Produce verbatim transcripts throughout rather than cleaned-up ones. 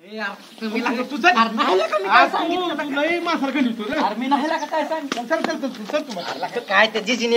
तुम्ही तुझं नाही मासार घालू तू मी नाही का काय सांग चल चल चल चल तुम्हाला काय त्या जिजीने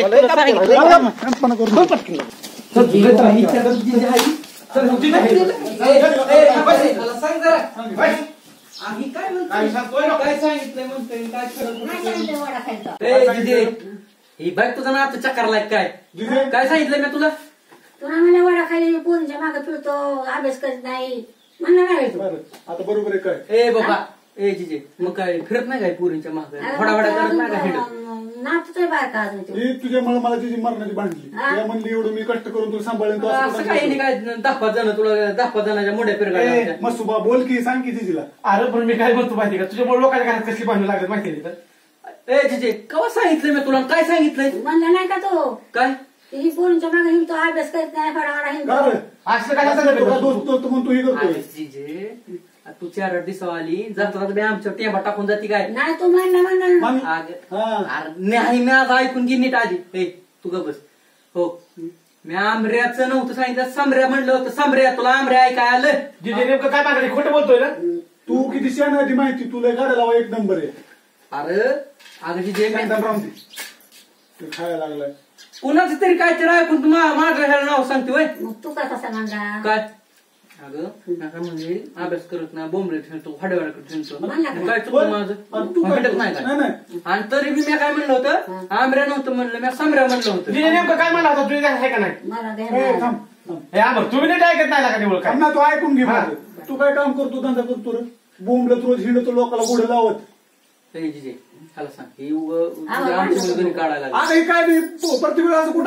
ही बाईक तुझा ना आता चक्करलाय काय काय सांगितलं मी तुला तुला म्हणे वडा खाली पोरीच्या मागे फिरतो अभ्यास करत नाही म्हणलं नाही आता बरोबर आहे काय ए बाबा ए जिजे मग काय फिरत नाही काय पोरींच्या मागे थोडा वडा करत नाही का फिरत नाचतोय बारका अजून तुझ्यामुळे मला तिची मरणाची बांधली त्या म्हणली एवढं मी कष्ट करून तुला सांभाळेन असं काही नाही काय दहा पाच जण तुला दहा पाच जणांच्या मोठ्या फिरगाड्या मसुबा बोल की सांग की तिला अरे पण मी काय म्हणतो माहिती का तुझ्यामुळे लोकांच्या घरात कसली बांधली लागत माहिती आहे ए जिजे केव्हा सांगितलं मी तुला काय सांगितलंय म्हणलं नाही का तो काय ही पोरींच्या मागे हिंडतो अभ्यास करत नाही फडाफडा हिंडतो असं काय दोस्त म्हणतो ही करतो जिजे तू चार आठ दिवसा आली जात जात आमच्या टेंबा टाकून जाते काय नाही तू म्हणलं म्हणलं नाही मी आज ऐकून घे नीट आधी ए तू ग बस हो मी आमऱ्याचं नव्हतं सांगितलं समऱ्या म्हणलं होतं समऱ्या तुला आमऱ्या ऐकाय आलं जिजे नेमकं काय मागणी खोटं बोलतोय ना तू किती शहाणा आहे ती माहिती तुला गाड्या लावा एक नंबर आहे अरे अगं जिजे खायला लागलाय कुणाचं तरी काहीतरी ऐकून तू माझं ह्याला नाव सांगते वय मग तू का कसा म्हणला काय अगं म्हणजे अभ्यास करत नाही बोंबले ठेवतो हडवाडकडे ठेवतो काय चुकलं माझं तू भेटत नाही काय आणि तरी मी मी काय म्हणलं होतं आमऱ्या नव्हतं म्हणलं मी समऱ्या म्हणलं होतं नेमकं काय म्हणलं होतं तुझ्या आहे का नाही तुम्ही नाही ऐकत नाही का निवड काय ना तू ऐकून घे तू काय काम करतो धंदा करतो रे बोंबलं रोज हिंडतो लोकांना गुढे लावत जिजे मला सांग हे आमची काढायला आता हे काय प्रत्येक वेळा असं कुठं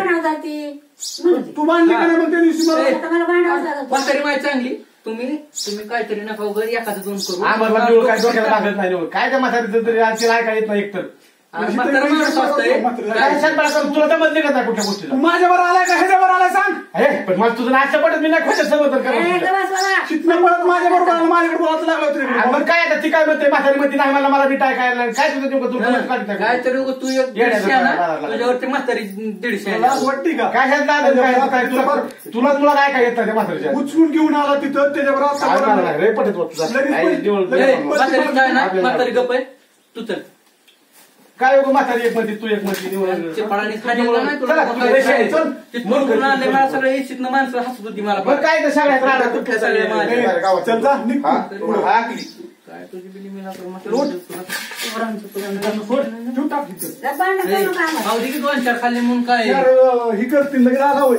तू बांधली का नाही मग त्या दिवशी म्हातारी माहिती चांगली तुम्ही तुम्ही काहीतरी नका वगैरे एखादं दोन करू काय डोक्याला लागत नाही काय त्या म्हातारीचं तरी आजची काय येत नाही एकतर तुला तर बदली का नाही कुठल्या गोष्टी माझ्यावर आलाय का ह्याच्यावर आलाय सांग पण मला तुझं नाश्ता पडत मी नाही खोटं समजत चितनं पडत माझ्याबरोबर आलं माझ्याकडे बोलायला लागलं होतं काय आता ती काय म्हणते म्हातारी म्हणते नाही मला मला रिटाय काय काय तुझं काय तरी तू तुझ्यावरती म्हातारी दीडशे वाटते का काय तुला तुला काय काय येत नाही म्हातारीच्या उचलून घेऊन आला तिथं त्याच्यावर पटत म्हातारी गप आहे तू तर काय म्हातारी एक मध्ये तू एक मध्ये सगळं इच्छित माणसं हसत होती मला काय सगळ्यात काय तुझी बिली मी दोन चार खाल्ले म्हणून काय ही करतील लगेच आला होय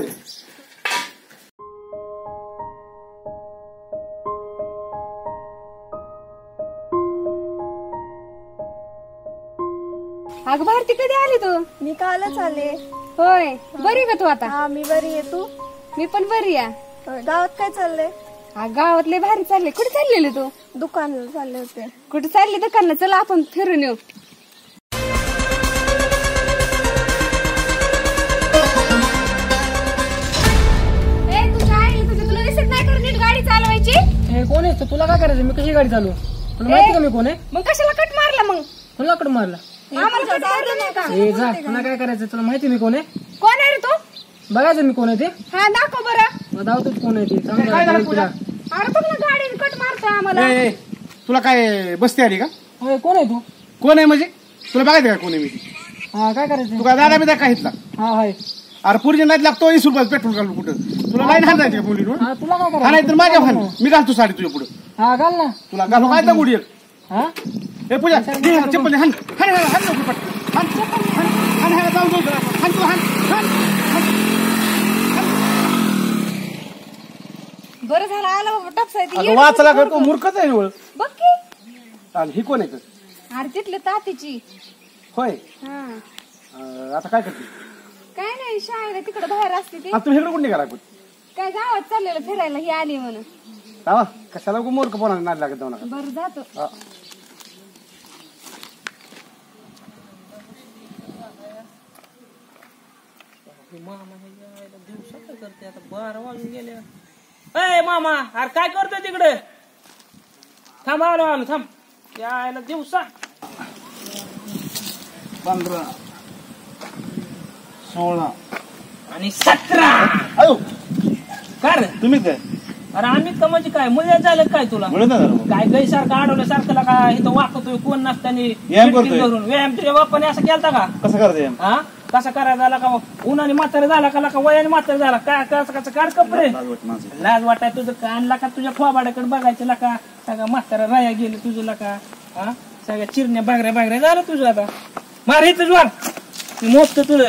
अगं भारती कधी आली तू मी कालच आले होय बरी का तू आता हा मी बरी आहे तू मी पण बरी आहे गावात काय चाललंय गावातले भारी चालले कुठे चाललेले तू दुकानाला चालले होते कुठे चालले दुकानाला चला आपण फिरून येऊ तुझ्या आईला तुझ्या तुला दिसत नाही करून नीट गाडी चालवायची कोण आहे तुला काय करायचं मी कशी गाडी चालू तुला माहिती का मी कोण आहे मग कशाला कट मारला मग तुला कट मारला आम्हाला कट मारलं नाही का जा तुला काय करायचं तुला माहिती मी कोण आहे कोण आहे रे तू बघायचं मी कोण आहे ते हा दाखव बरं दावतोच कोण आहे ते अरे बघ ना गाडीने कट मारतोय आम्हाला तुला काय बसते आली का कोण आहे तू कोण आहे म्हणजे तुला बघायचं का कोण आहे मी हा काय करायचं तू काय दादा बिदा काय इथला हा हाय अरे पुरी नाही लागतो वीस रुपयात पेट्रोल घालून कुठं तुला लाईन हाणायची का पोलीस तुला काय हा नाही तर माझ्या हान मी घालतो साडी तुझ्या पुढे हा घाल ना तुला घालू काय तर गुडी हा हे पूजा चप्पल हान हान हान हान हान हान जाऊ जाऊ हान तू हान हान बरं झालं आला बाबा टपसायची वाचला का तो मूर्खच आहे निवळ बघ की ही कोण आहे अरे तिथली तातीची होय हा आता काय करते काय नाही शाळेला तिकडे बाहेर असते ती तू इकडे कुठे निघाला काय गावात चाललेलं फिरायला ही आली म्हणून कशाला मूर्ख पोरा नाही लागत जाऊ नका बरं जातो करते आता बारा वाजून गेले अय मामा अरे काय करतोय तिकडे थांब आलो आलो थांब यायला दिवसा पंधरा सोळा आणि सतरा अयो काय तुम्ही काय अरे आम्ही का म्हणजे काय मुलं झालं काय तुला काय गैसारखं अडवल्यासारखं का इथं वाकतोय कोण नसताना व्यायाम तुझ्या बाप्पाने असं केलता का कसं करते हा कसा करायला झाला का उन्हाने म्हातारा झाला का का वयाने म्हातारा झाला काय कसं कसं काढ कपडे लाज वाटाय तुझं कानला का तुझ्या खोबाड्याकडे बघायचं का सगळं म्हातारा राया गेलं तुझं का हा सगळ्या चिरण्या बागऱ्या बागऱ्या झालं तुझं आता मार हे तुझ वार मोजत तुझं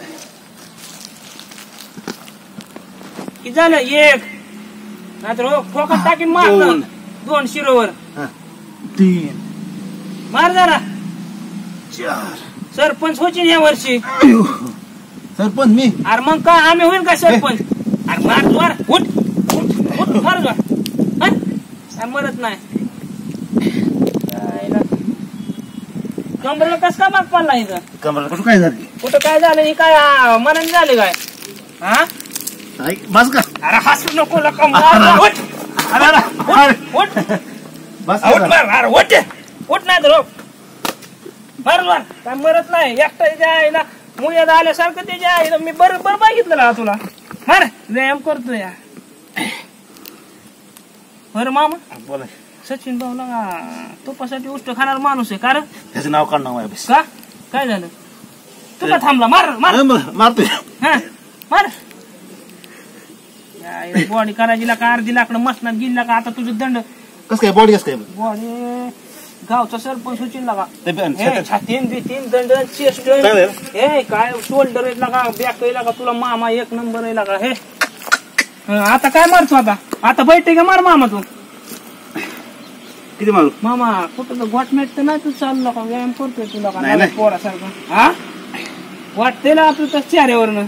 किती झालं एक नाहीतर फोकात टाकीन मार दोन शिरोवर तीन मार जरा चार सरपंच होची या वर्षी सरपंच मी अरे मग काय आम्ही होईल का सरपंच अरे मार द्वार उठ उठ उठ मार द्वार काय मरत नाही कमरेला कस का माग पडला इथं कमरेला कुठं काय झालं कुठं काय झालं हे काय मरण झाले काय हा बस का अरे हसू नको लका उठ उठ बस मार अरे उठ उठ नाही तर मार मार काय मरत नाही एकटा जायला मुळ्यात आल्यासारखं त्याच्या आईला मी बरोबर बघितलं ना तुला मार व्यायाम करतो या बरं मामा बोला सचिन भाऊ ना तुपासाठी उष्ट खाणार माणूस आहे कारण त्याचं नाव काढ नाव आहे का काय झालं तू का थांबला मार मार मारतोय हा मार बॉडी करायची का अर्धी लाकडं मसनात गेली का आता तुझं दंड कस काय बॉडी कस काय बॉडी गावचा सरपंच सुचिन लागा ते छातीन बितीन दंड चेस्ट हे काय शोल्डर आहे लागा बॅक आहे लागा तुला मामा एक नंबर आहे लागा हे आता काय मारतो आता आता बैठे का मार मामा तू किती मारू मामा कुठं गोठमेट तर नाही तू चालू का व्यायाम करतोय तुला का पोरासारखं हा वाटते ना आपलं तर चेहऱ्यावरनं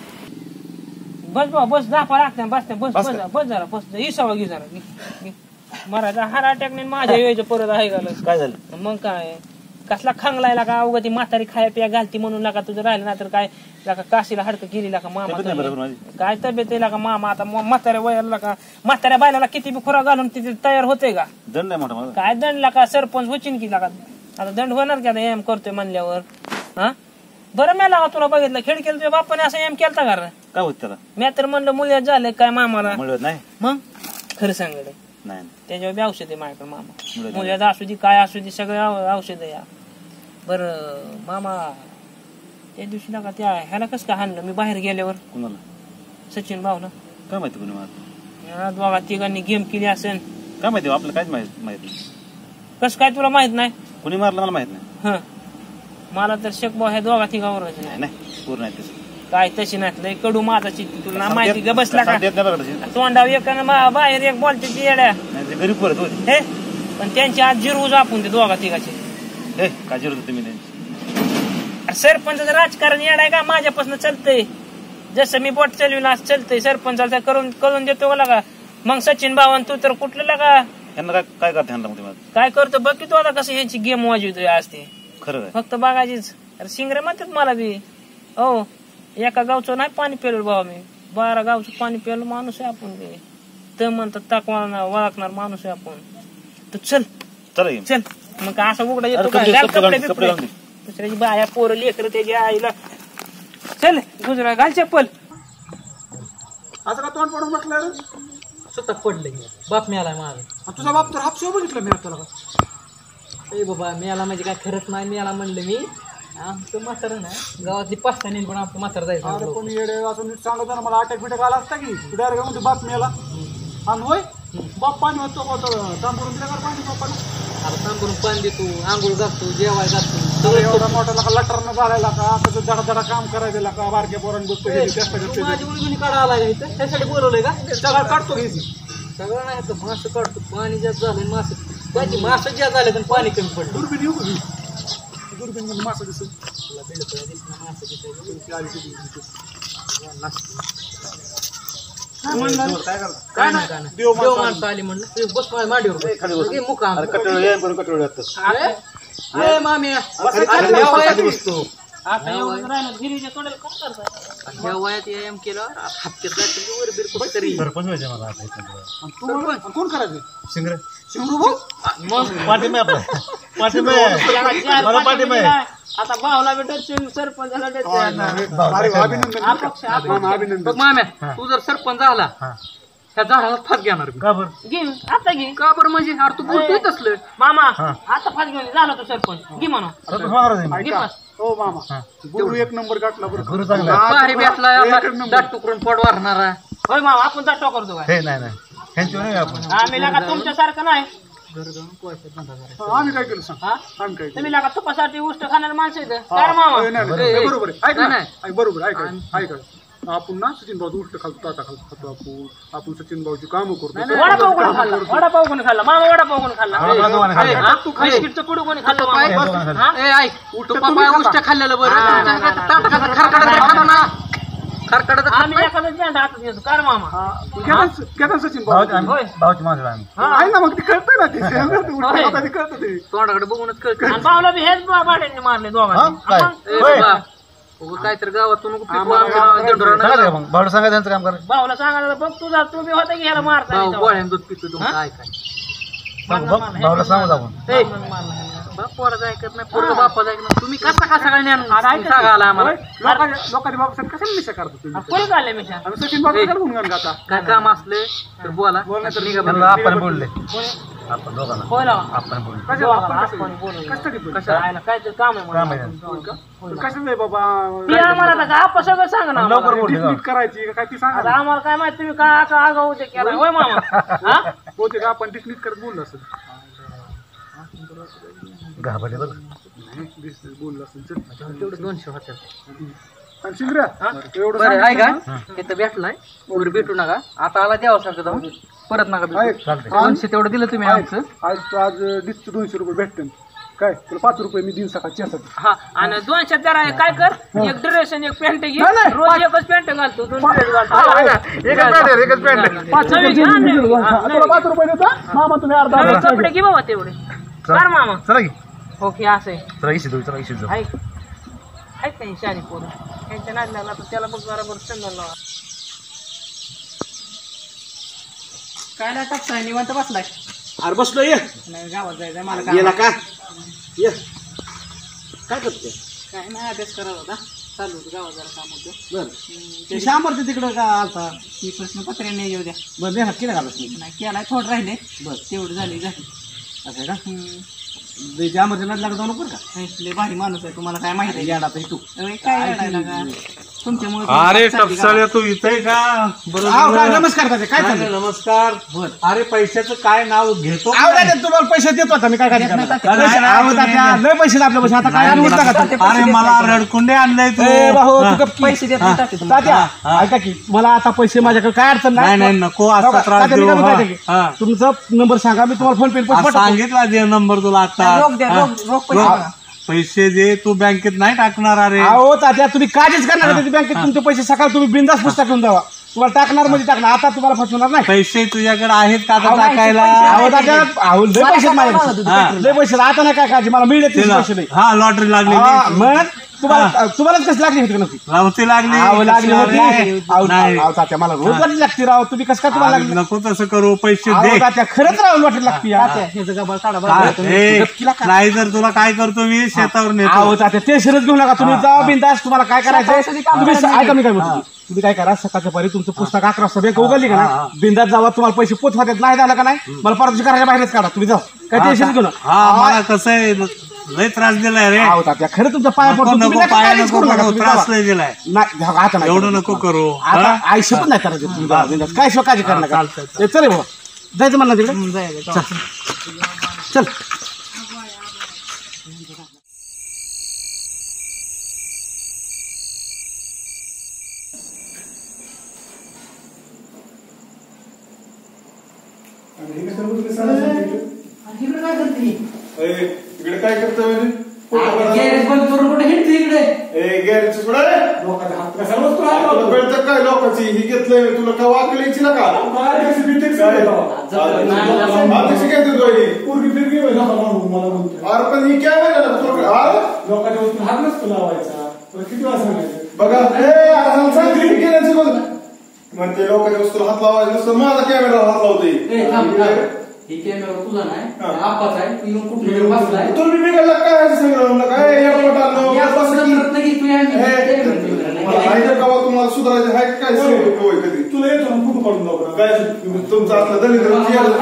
बस बा बस दापा लागते बसते बस बस बस जरा बस इसावा घे जरा मराठा हार अटॅकने माझ्या यायचं परत आहे का काय झालं मग काय कसला खांगलायला का अवघा ती म्हातारी खाया पिया घालती म्हणून लागा तुझं राहिलं ना तर काय लागा काशीला हडकं गेली का मामा काय तब्येत आहे का मामा आता म्हाताऱ्या वयाला का म्हाताऱ्या बायला किती बी खुरा घालून तिथे तयार होते का दंड आहे मोठा काय दंड का सरपंच होचिन की लागा आता दंड होणार की आता एम करतोय म्हणल्यावर हा बरं मी लागा तुला बघितलं खेळ केलं तुझ्या बाप्पाने असं एम केलता का काय होत त्याला मी तर म्हणलं मुल्यात झालंय काय मामाला मिळत नाही मग खरं सांगड नाही त्याच्यावर बी औषध आहे माझ्याकडे मामा मुल्यात असू दे काय असू दे सगळे औषध आहे या बरं मामा त्या दिवशी ना का त्या ह्याला कसं काय हाणलं मी बाहेर गेल्यावर कुणाला सचिन भाऊला काय माहिती कोणी मारत दोघा तिघांनी गेम केली असेल काय माहिती आपल्याला काहीच माहित माहिती कसं काय तुला माहित नाही कोणी मारलं मला माहित नाही हं मला तर शक भाऊ ह्या दोघा तिघावरच नाही नाही पूर्ण आहे तसं काय तशी नाही लय कडू माझाची तुला माहिती ग बसला का देत नाही बघा तोंडावर एक बाहेर एक बोलते ती येड्या नाही ते गरीब परत होते हे पण त्यांची आज जिरवूज आपण ते दोघा तिघाची हे काय जिरवत तुम्ही त्यांची सरपंचाचं राजकारण येडाय का माझ्यापासून चालतंय जसं मी बोट चालविला असं चालतंय सरपंचाचं करून करून देतो का मग सचिन भावन तू तर कुठलं लागा यांना काय काय करते ह्यांना मग तुम्हाला काय करतो बघ की तू आता कसं ह्यांची गेम वाजवतोय आज ते खरं काय फक्त बघायचीच अरे शिंगरे म्हणतात मला बी हो एका गावचं नाही पाणी पेलो बाबा मी बारा गावचं पाणी पेलो माणूस आहे आपण बी तर म्हणतात ताकवाना वळखणार माणूस आहे आपण तर चल चला चल मग असं उघडा येतो का दुसऱ्याची बाया पोरं लेकर त्याच्या आईला चल गुजरा घाल चप्पल असं का तोंड पडून बसला स्वतः पडले बाप मिळाला माझा तुझा बाप तर हापशो बघितलं मी आता ए बाबा मिळाला म्हणजे काय खरंच नाही मिळाला म्हणलं मी आमचं म्हातारं नाही गावातली पाच सहा पण आमचं म्हातारं जायचं कोणी येडे असं नीट सांगत ना मला अटॅक बिटॅक आला असता की डायरेक्ट म्हणतो बाप मेला आणि होय बाप पाणी होतो तांबूरून दिला का पाणी बापाला आता तांबूरून पाणी देतो आंघोळ घालतो जेवाय घालतो एवढा मोठा लटरनं झालेला का कसं जडा जडा काम करायला का बारक्या पोरांनी बघतो माझी उलगुनी काढा आला का इथं त्यासाठी बोलवलंय का सगळं काढतो घ्यायची सगळं नाही तर मासं काढतो पाणी जास्त झालं मासं पाहिजे मासं जास्त झालं पण पाणी कमी पडलं दुर्बीन येऊ का दुर्बीन म्हणजे मासं दिसेल काय नाही देव माणसं आली म्हणलं बस माझ्या मांडीवर मुका मामी ह्या वयात व्यायाम केल्यावर हप्त्यात वर बीर कुठेतरी कोण करायचं शिंगरे शिंगरू भाऊ पाठिंबा आपला पाठिंबा पाठिंबा आता भावला भेटत सरपंचाला अभिनंदन बघ माम्या तू जर सरपंच झाला ह्या झाडाला फास घेणार मी. का बरं घे आता घे का बरं म्हणजे अरे तू बोलतोय तसलं मामा हा. आता फास घेऊन झाला तो सरपंच घे म्हणा आता तू महाराज आहे घे फास. हो मामा गुरु एक नंबर गाठला बरं गुरु चांगला आहे. भारी भेटला एकच नंबर. दाट टुकरून पोट वारणारा. होय मामा आपण जातो करतो काय हे नाही नाही ह्यांची नाही आपण आम्ही लागा तुमच्यासारखं नाही आम्ही काय केलं सांग हा? आम्ही काय केलं तुम्ही लागा तुपासाठी उष्ट खाणारे माणसं आहेत काय रे मामा नाही, नाही, नाही, ए, बरोबर आहे ऐक ना नाही, ऐक, बरोबर आहे, ऐक ऐक, ऐक आपण ना सचिन भाऊ उलट खालतो ताटा खालतो खातो आपण आपण सचिन भाऊची कामं करतो वडापाव कोणी खाल्ला वडापाव कोणी खाल्ला मामा वडापाव कोणी खाल्ला हा, मला दोघांना खाल्लं. ए, हा? तू बिस्किटचं पुडू कोणी खाल्लं पाय मामा? दोघांना खाल्लं. हा? ए ऐक तू पप्पा उष्ट खाल्लेलं बरं खरकडत खातो ना खरकडत आम्ही एखादं झेंडा हातात घेतो काय रे मामा केला सचिन भाऊ भाऊची आम्ही भाऊची माणसं आम्ही आहे ना मग ते कळतंय ना ते उलट खाता ते कळतं ते तोंडाकडे बघूनच कळतं. आणि भाऊला बी हेच भाड्यांनी मारले हा दोघांनी काय ए होय. बाबा उगाच काहीतरी गावातून नको पिकू आम्हाला आमच्या गावाला देवडरानं. सांगा मग भाऊला सांगा त्यांचं काम करा भाऊला सांगायला बघ तुझा तू बी होता घ्यायला मारता भाऊ येतं. गोळ्यानं दूध पितो तुमचं काय काय सांगू बघ भाऊला सांगू आपण ए, बाप पोराचं ऐकत नाही पोरगं बापाचं ऐकत नाही तुम्ही कसा कसा काय ज्ञान सांगा आला आम्हाला लोकांच्या लोकांच्या बाबा कशाला मिशा करतो तुम्ही कोणी काढले मिशा आम्ही सचिन भाऊ कशाला गुणगान गाता काय काम असले तर बोला निघा बरं. त्यांना आपण बोलले आपण दोघांना होय लावा आपण बोलले कशाला आपण आपण कोणी बोलू नये. कशासाठी बोलू? कसं राहायला काय ते काम आहे काम मला. आहे कशाला आहे बाबा ती आम्हाला आता का आपण सगळं सांग ना लवकर आम्हाला. बोल. नीट करायची का काय ती सांगा आता आम्हाला काय माहिती तुम्ही काय का आगाऊ ते केला होय मामा हा? बहुतेक आपण डिस्मिस करत बोललो असेल घाबरले बघ बोललो असेल चल. तेवढं दोनशे होते आणि शिंगऱ्या एवढं बरं आहे सांगितलं का इथं भेटलाय वर भेटू नका आता आला द्यावासारखं जाऊन परत नका ना? भेटू. ऐक, चालतंय. दोनशे तेवढं दिलं तुम्ही आमचं आज आज डिस्च दोनशे रुपये भेटते काय तुला पाच रुपये मी दिन सकाळची असत हा आणि दोनशे जरा काय कर एक ड्रेस आणि एक पॅन्ट घे नाही, नाही. रोज एकच पॅन्ट घालतो दोन ड्रेस घालतो एकच पॅन्ट आहे, एकच पॅन्ट आहे. पाच नवीन घे, रुपये नवीन. हा, तुला पाच रुपये देतो मामा तुम्ही अर्धा नवीन अर्धा कपडे घे बाबा तेवढे कर मामा चला की ओके असं आहे चला इशी जाऊ चला इशी जाऊ ऐक ऐक नाही शाली पोरं त्यांच्या नाद लागला तर त्याला बघ बरोबर चंदन लावा काय नाही टाकताय निवांत बसलाय अरे बसलो ये नाही गावात जायचं मला काय गेला का ये काय करते काय नाही अभ्यास करायला होता चालू होतं गावात जरा काम होतं बरं शामरते तिकडं का आलता ती प्रश्नपत्रे येऊ द्या बरं दे हात केला घालत नाही नाही केलाय थोडं राहिले बरं तेवढं झाली झाली असं आहे का त्यामध्ये नाद लागत जाऊ नको बरं का लय भारी माणूस आहे तुम्हाला काय माहिती आहे याड आता तू अरे काय येडायला का तुमच्यामुळे अरे टपसाळ्या तू इथे का आव, काय नमस्कार दादा काय नाही, चाललंय? नमस्कार अरे पैशाचं काय नाव घेतो आव, दादा, तुम्हाला पैसे देतो आता मी काय काय करणार? नाही, पैसे- नाही, आव, नाही, दादा, नाही. लय पैसे आपल्या पैसे आता काय आणून टाका ते. अरे मला रडकुंडे आणलंय तू ए, भाऊ, हा. तू गप्प की. पैसे देत नाही टाकते तुम्हाला. तात्या, हा. ऐका की मला आता पैसे माझ्याकडे काय अडचण नाही नाही नको असा बघा, त्रास तात्या, मी देऊ काय म्हणतो हा, हा. की, तुमचा नंबर सांगा मी तुम्हाला फोन पे आज सांगितला दे नंबर तुला आता रोख द्या हा. रोख रोख पैसे रोख. बघा. पैसे दे तू बँकेत नाही टाकणार अरे अहो तात्या तुम्ही काळजीच करणार नाही बँकेत तुमचे पैसे सकाळ तुम्ही बिंदास पुस्तक घेऊन जावा तुम्हाला टाकणार म्हणजे टाकणार आता तुम्हाला फसवणार नाही पैसे तुझ्याकडे आहेत का आता अहो, टाकायला अहो, तात्या, अहो, लय पैसे आहेत माझ्याकडे. हा. लय पैसे आता नाही काय काळजी मला मिळले तीस पैसे नाही हा लॉटरी लागली हा, मग तुम्हाला तुम्हालाच कसं लागली होती का नक्की लावती लागली अहो, लागली होती नाही. अहो, नाही. अहो, तात्या मला रोज वाटली लागते राव तुम्ही कसं काय तुम्हाला अरे, लागली नको तसं करू पैसे अहो, दे तात्या खरंच राहून वाटली लागते यार. ह्याचं गबाळ काढा बरं. हा, ए, नाही तर तुला काय करतो मी शेतावर नेतो अहो तात्या ते शिरत घेऊ नका तुम्ही जा बिंदास तुम्हाला काय करायचं तुम्ही स- ऐका मी काय म्हणतो तुम्ही काय करा सकाळच्या परी तुमचं पुस्तक अकरा वाजता बँक उघडली का ना बिंदास जावा तुम्हाला पैसे पोचवात नाही झालं का नाही मला परत करायच्या बाहेरच काढा तुम्ही जाऊ काय टेन्शन घेऊ नका हा मला कसं आहे लय त्रास दिलाय रे अहो तात्या खरं तुमच्या पाया नको पडतो तुम्ही नको नका पाया काळजीच नको करू नका करू, तुम्ही त्रास जावा. लय दिलाय नाही धा- आता नाही एवढं करायचं. नको करू आता हा? आयुष्य पण नाही करायचं तुम्ही जावा बिंदास काय शिवाय काळजी करू नका चालतंय, ए, चल रे बाबा जायचं म्हणलं तिकडे हम्म, जाय, जाय, जाय. चल इकडे काय करते इकडे काय करतोय गॅरेज बंद करून कुठे हिंडते इकडे गॅरेज सोडा रे तुला कळतं काय लोकांची ही घेतलंय तुला काय वाकलीची ना का आधी काय देतो अरे पण ही काय बघा म्हणते लोकांच्या वस्तूला हात लावायचं नसतं माझा कॅमेरा हात लावतोय ही कॅमेरा तुझा नाही आपाच आहे तू येऊन कुठे बसलाय तुम्ही बिघडला काय सांगितलं काय एअरपोर्ट तुला तुम्हाला सुधारायचं आहे काय कधी तुला येतो ना फोटो म्हणू नको काय तुमचं असलं दलित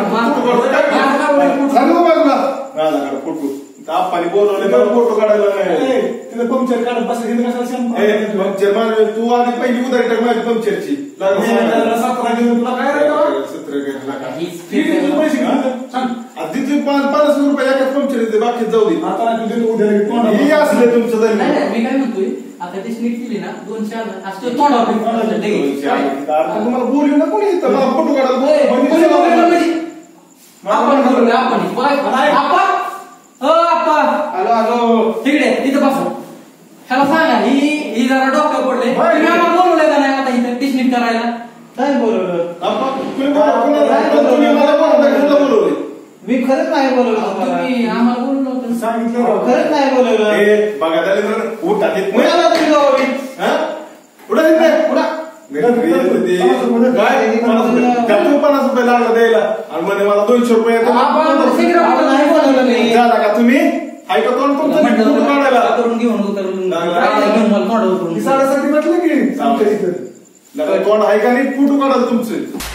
सांगू बाजूला माझ्याकडे फोटो आप्पानी बोलवले मला फोटो काढायला नाही तिथे पंक्चर काढत बसायचं पंक्चर माझं तू आधी पहिली उधारी टाक माझी पंक्चरची सतरा घेऊन तुला काय सतरा पैसे आधी तुम्ही पन्नास रुपये एकाच पंक्चर येते बाकी जाऊ दे आता असले तुमचं दलित मी काय म्हणतोय आता ती स्नीट केली ना दोनशे असतो तोंडावर तुम्हाला बोलू ना कोणी इथं मला फोटो काढायला हॅलो हॅलो तिकडे तिथं बसा ह्याला सांगा ही ही जरा डोकं पडले बोलवलंय का नाही आता इथं टिशनीट करायला काय बोलवलं तुम्ही मला बोलवलंय मी खरंच नाही बोलवलं तुम्ही आम्हाला बोलवलं होतं सांगितलं खरंच नाही बोलवलं बघा त्याला उठा पन्नास रुपये लागला द्यायला आणि मध्ये मला दोनशे रुपये नाही बोलवलं मी झाला का तुम्ही ऐका तोंड तुमचं काढायला करून घेऊन साडेसाठी म्हटलं की तोंड ऐका नाही फोटो काढायला तुमचं